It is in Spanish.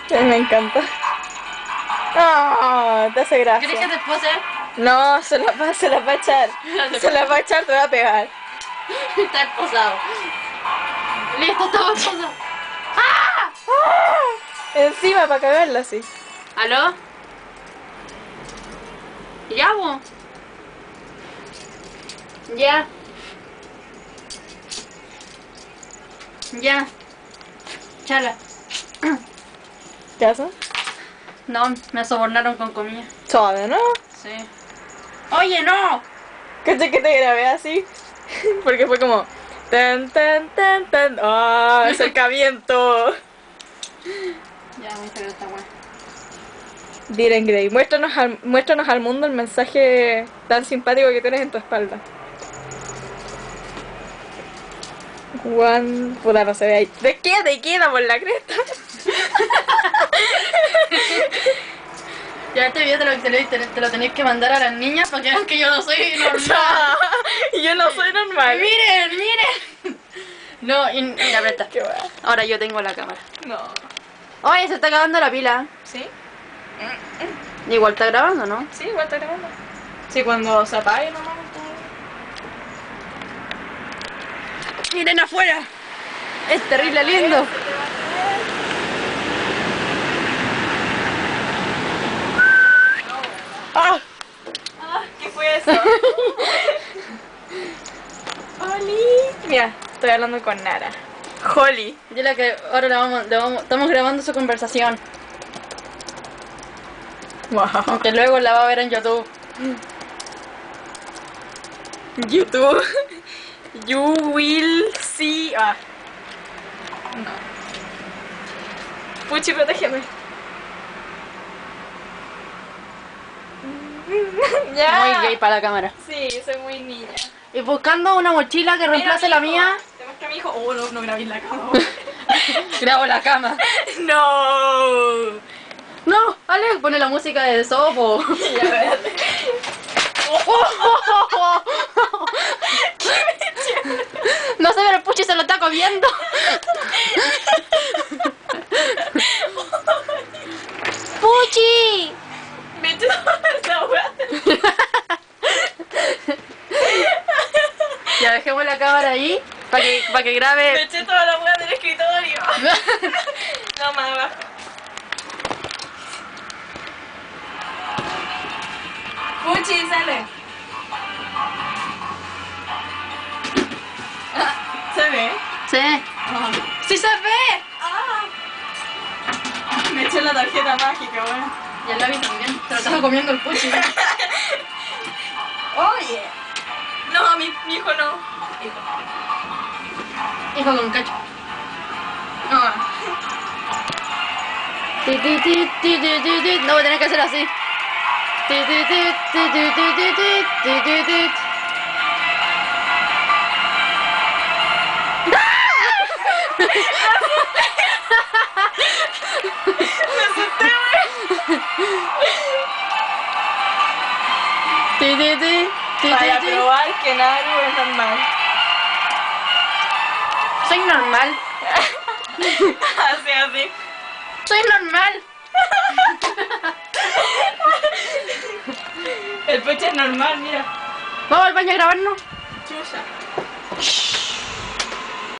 Me encanta. Oh, te hace gracia. ¿Quieres que te pose? No, se la va a echar. Se la va a echar, te va a pegar. Está esposado. Listo, estamos esposados. ¡Ah! Encima para cagarla así. ¿Aló? ¿Ya, vos? Ya. Ya. Chala. ¿Qué haces? No, me sobornaron con comida. Suave, ¿no? Sí. Oye, no. ¿Caché que te grabé así? Porque fue como... Tan, tan, tan, tan. ¡Ah! Acercamiento. Ya, me salió esta weá. Diren Grey, muéstranos al mundo el mensaje tan simpático que tienes en tu espalda. Juan... Puta, no se ve ahí. ¿De qué te queda por la cresta? Ya este video te lo tenéis que mandar a las niñas para que vean que yo no soy normal. Yo no soy normal. Miren, miren. No, y mira, presta. Qué guay. Ahora yo tengo la cámara. No. Oye, se está acabando la pila. ¿Sí? Igual está grabando, ¿no? Sí, igual está grabando. Sí, cuando se apague nomás. Miren afuera. Es terrible lindo. ¡Ah! ¿Qué fue eso? Holly. Mira, estoy hablando con Nara. Holly. Dile que ahora estamos grabando su conversación. Wow. Aunque luego la va a ver en YouTube. YouTube. You will see. Ah. No. Puchi, protégeme. Ya. Muy gay para la cámara. Sí, soy muy niña. Y buscando una mochila que reemplace la mía. Te muestro a mi hijo. Oh, no, no grabé la cama. Grabo la cama. No. No, Alex, pone la música de Sopo. Ya, espérate. No sé, pero el Puchi se lo está comiendo. ¡Puchi! Me echó esa weá. Ya dejemos la cámara ahí para que Me grabe. eché toda la weá del escritorio. No, más abajo. Puchi, sale. ¿Se ve? Sí. ¡Sí se ve! Me eché la tarjeta mágica, weón. Y el Lavi también. Se lo estaba comiendo el Puchi. Oye. No, mi hijo no. Hijo con cacho. No. Ti, ti, ti, ti, ti, ti, ti. No, voy a tener que hacer así. Ti, ti, ti, ti, ti, ti, ti, ti, ti, ti, ti. Me asusté, weón. Ti, ti, ti, ti, Para ti, ti. probar que Naru es normal. Soy normal. Así, así. Soy normal. El pecho es normal, mira. Vamos al baño a grabarnos. Chucha.